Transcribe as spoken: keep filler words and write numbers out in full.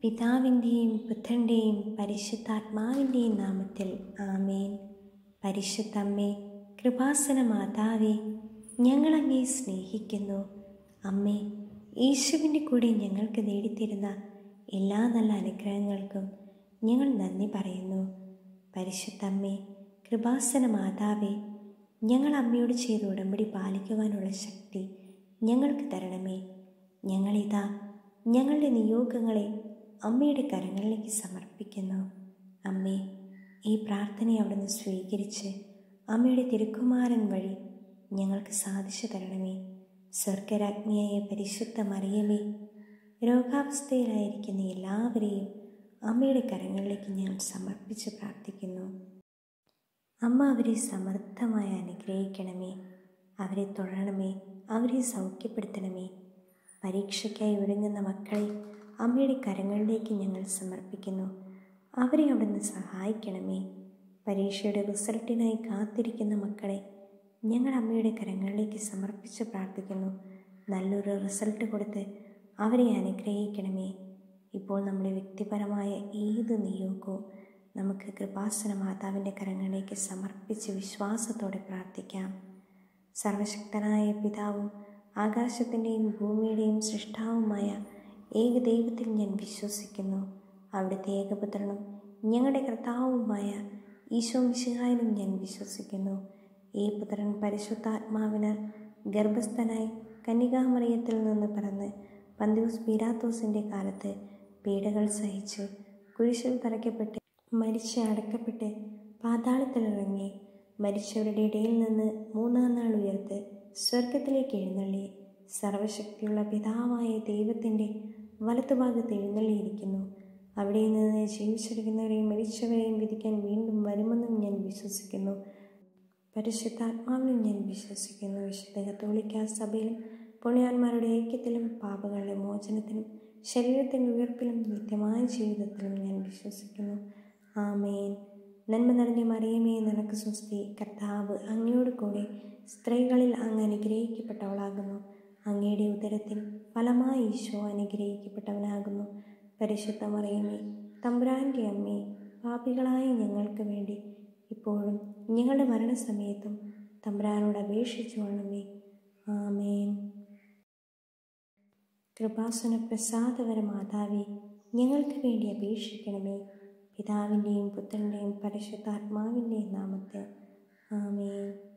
പിതാവിൻ്റെയും പുത്രൻ്റെയും പരിശുദ്ധാത്മാവിൻ്റെയും നാമത്തിൽ ആമേൻ. പരിശുദ്ധ അമ്മേ, കൃപാസന മാതാവേ, ഞങ്ങളങ്ങേ സ്നേഹിക്കുന്നു. അമ്മേ, യേശുവിൻ്റെ കൂടെ ഞങ്ങൾക്ക് നേടിത്തരുന്ന എല്ലാ നല്ല അനുഗ്രഹങ്ങൾക്കും ഞങ്ങൾ നന്ദി പറയുന്നു. പരിശുദ്ധ അമ്മേ, കൃപാസന മാതാവേ, ഞങ്ങൾ അമ്മയോട് ചെയ്ത ഉടമ്പടി പാലിക്കുവാനുള്ള ശക്തി ഞങ്ങൾക്ക് തരണമേ. ഞങ്ങളിതാ ഞങ്ങളുടെ നിയോഗങ്ങളെ അമ്മയുടെ കരങ്ങളിലേക്ക് സമർപ്പിക്കുന്നു. അമ്മേ, ഈ പ്രാർത്ഥനയെ അവിടുന്ന് സ്വീകരിച്ച് അമ്മയുടെ തിരുക്കുമാരൻ വഴി ഞങ്ങൾക്ക് സാധിച്ചു തരണമേ. സ്വർഗരാജ്ഞിയായ പരിശുദ്ധ മറിയമേ, രോഗാവസ്ഥയിലായിരിക്കുന്ന എല്ലാവരെയും അമ്മയുടെ കരങ്ങളിലേക്ക് ഞങ്ങൾ സമർപ്പിച്ച് പ്രാർത്ഥിക്കുന്നു. അമ്മ അവരെ സമൃദ്ധമായി അനുഗ്രഹിക്കണമേ, അവരെ തൊഴണമേ, അവരെ സൗഖ്യപ്പെടുത്തണമേ. പരീക്ഷയ്ക്കായി ഒരുങ്ങുന്ന മക്കളെ അമ്മയുടെ കരങ്ങളിലേക്ക് ഞങ്ങൾ സമർപ്പിക്കുന്നു. അവരെ അവിടുന്ന് സഹായിക്കണമേ. പരീക്ഷയുടെ റിസൾട്ടിനായി കാത്തിരിക്കുന്ന മക്കളെ ഞങ്ങൾ അമ്മയുടെ കരങ്ങളിലേക്ക് സമർപ്പിച്ച് പ്രാർത്ഥിക്കുന്നു. നല്ലൊരു റിസൾട്ട് കൊടുത്ത് അവരെ അനുഗ്രഹിക്കണമേ. ഇപ്പോൾ നമ്മുടെ വ്യക്തിപരമായ ഏത് നിയോഗവും നമുക്ക് കൃപാസന മാതാവിൻ്റെ കരങ്ങളിലേക്ക് സമർപ്പിച്ച് വിശ്വാസത്തോടെ പ്രാർത്ഥിക്കാം. സർവശക്തനായ പിതാവും ആകാശത്തിൻ്റെയും ഭൂമിയുടെയും സൃഷ്ടാവുമായ ഏകദൈവത്തിൽ ഞാൻ വിശ്വസിക്കുന്നു. അവിടുത്തെ ഏകപുത്രനും ഞങ്ങളുടെ കർത്താവുമായ ഈശോ മിശിഹായിലും ഞാൻ വിശ്വസിക്കുന്നു. ഈ പുത്രൻ പരിശുദ്ധാത്മാവിനാൽ ഗർഭസ്ഥനായി കന്യകാമറിയത്തിൽ നിന്ന് പിറന്ന് പന്തിയൂസ് പീലാത്തോസിൻ്റെ കാലത്ത് പീഡകൾ സഹിച്ച് കുരിശിൽ തറയ്ക്കപ്പെട്ട് മരിച്ച് അടക്കപ്പെട്ട് പാതാളത്തിലിറങ്ങി മരിച്ചവരുടെ ഇടയിൽ നിന്ന് മൂന്നാം നാൾ ഉയർത്ത് സ്വർഗത്തിലേക്ക് എഴുന്നള്ളി സർവശക്തിയുള്ള പിതാവായ ദൈവത്തിൻ്റെ വലത്തുഭാഗത്ത് എഴുന്നള്ളിയിരിക്കുന്നു. അവിടെ നിന്ന് ജീവിച്ചിരിക്കുന്നവരെയും മരിച്ചവരെയും വിധിക്കാൻ വീണ്ടും വരുമെന്നും ഞാൻ വിശ്വസിക്കുന്നു. പരിശുദ്ധാത്മാവിലും ഞാൻ വിശ്വസിക്കുന്നു. വിശുദ്ധ കത്തോലിക്കാ സഭയിലും പുണ്യാന്മാരുടെ ഐക്യത്തിലും പാപങ്ങളുടെ മോചനത്തിലും ശരീരത്തിൻ്റെ ഉയർപ്പിലും നിത്യമായ ജീവിതത്തിലും ഞാൻ വിശ്വസിക്കുന്നു. ആമേൻ. നന്മ നിറഞ്ഞ മറിയമേ, നിനക്ക് സ്വസ്തി. കർത്താവ് അങ്ങയോട് കൂടെ സ്ത്രീകളിൽ അങ്ങ് അനുഗ്രഹിക്കപ്പെട്ടവളാകുന്നു. അങ്ങയുടെ ഉദരത്തിൻ ഫലമായി ഈശോ അനുഗ്രഹിക്കപ്പെട്ടവനാകുന്നു. പരിശുദ്ധ മറിയമേ, തമ്പുരാൻ്റെ അമ്മേ, പാപികളായ ഞങ്ങൾക്ക് വേണ്ടി ഇപ്പോഴും ഞങ്ങളുടെ മരണസമയത്തും തമ്പുരാനോട് അപേക്ഷിച്ചു കൊള്ളണമേ. ആമേൻ. കൃപാസന പ്രസാദകര മാതാവേ, ഞങ്ങൾക്ക് വേണ്ടി അപേക്ഷിക്കണമേ. പിതാവിൻ്റെയും പുത്രൻ്റെയും പരിശുദ്ധാത്മാവിൻ്റെയും നാമത്തിൽ ആമേൻ.